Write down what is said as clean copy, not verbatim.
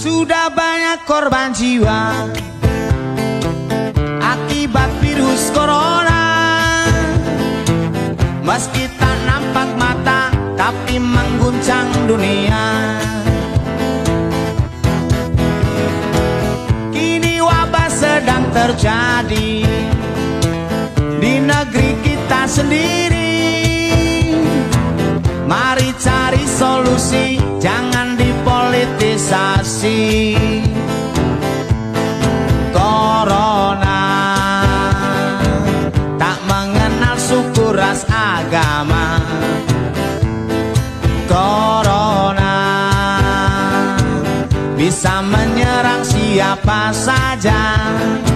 Sudah banyak korban jiwa akibat virus corona. Meski tak nampak mata, tapi mengguncang dunia. Kini wabah sedang terjadi di negeri kita sendiri. Mari cari solusi, jangan dipolitisasi. Corona tak mengenal suku, ras, agama. Corona bisa menyerang siapa saja.